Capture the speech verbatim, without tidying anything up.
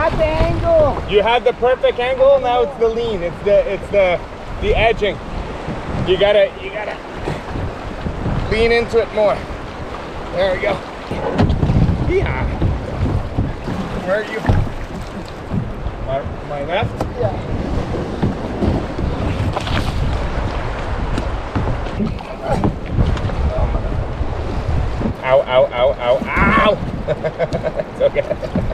had the angle. You had the perfect angle. Now it's the lean. It's the it's the the edging. You gotta you gotta lean into it more. There we go. Yeah. Where are you? My, my left? Yeah. Ow, ow, ow, ow, ow! It's okay.